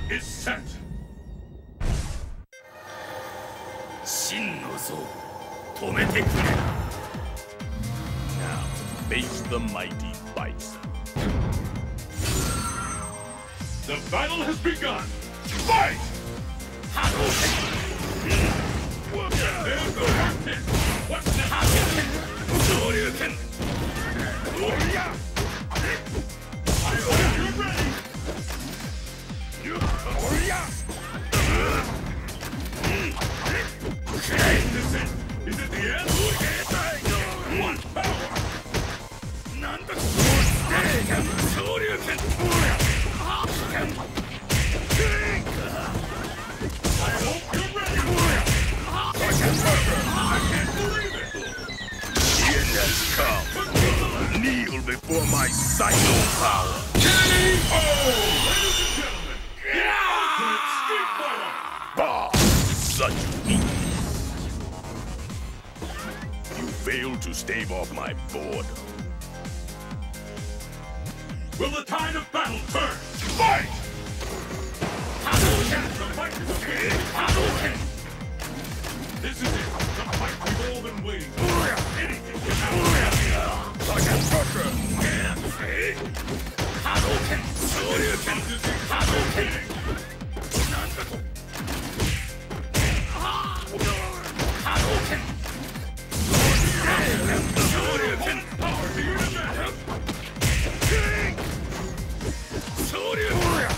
is set. 真の像止めてくれ。 Now, face the mighty Bison. The battle has begun. Fight! There's the first hit. What's next? Shoryuken. I hope you're ready. Is this it? Is it the end? One power. なんだShoryuken. I hope you're ready. I can't believe it. The end has come. Kneel before my psycho power. KO! Ladies and gentlemen, the ultimate Street Fighter. Bah! Such weakness. You failed to stave off my boredom. Will the tide of battle turn? Fight! The fight is beginning. This is it. The fight we've all been waiting for. Anything can happen. Sergeant Tucker! Hadouken. Shoryuken. This is Hadouken. Hadouken. Shoryuken. Power to your advantage. Shoryuken.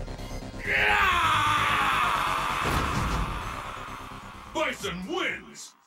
Bison wins!